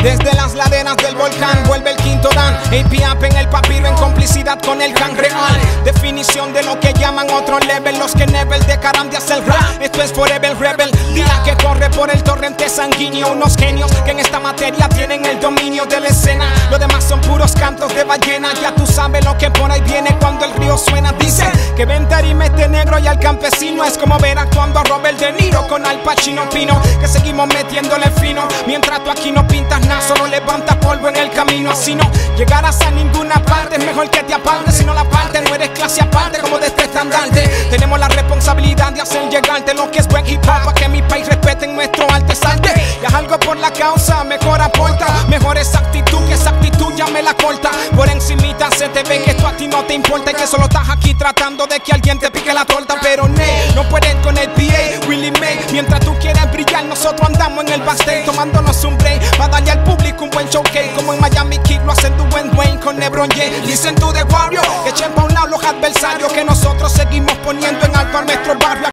Desde las laderas del volcán vuelve el quinto dan. AP en el papiro en complicidad con el gang real. Definición de lo que llaman otro level. Los que nevel dejarán de hacer rap. Esto es Forever Rebel. Día que corre por el torrente sanguíneo. Unos genios que en esta materia tienen el dominio de la escena. Lo demás son puros cantos de ballena. Ya tú sabes lo que por ahí viene cuando el río suena. Dice que ven tarimete negro y al campesino es como ver actuando a Robert De Niro con Al Pacino. Pino que seguimos metiéndole fino. Mientras tú aquí no pintas nada, solo levantas polvo en el camino. Así no llegarás a ninguna parte. Es mejor que te apartes. Si no la parte, no eres clase aparte como de este estandarte. Tenemos la responsabilidad de hacer llegarte lo que es buen hip hop, para que mi país respeten nuestro arte salte. Y haz algo por la causa, mejor aporta. Mejor esa actitud, que esa actitud ya me la corta. Por encimita se te ve que esto a ti no te importa. Y que solo estás aquí tratando de que alguien te pique la torta. Pero no pueden con el PA, Willie May. Mientras tú quieres brillar, nosotros andamos en el backstage tomándonos un break, para darle al público un buen showcase. Como en Miami Kick lo hacen Dwayne Wayne con LeBron James. Listen to the warrior, que echen pa' un lado los adversarios, que nosotros seguimos poniendo en alto a nuestro barrio.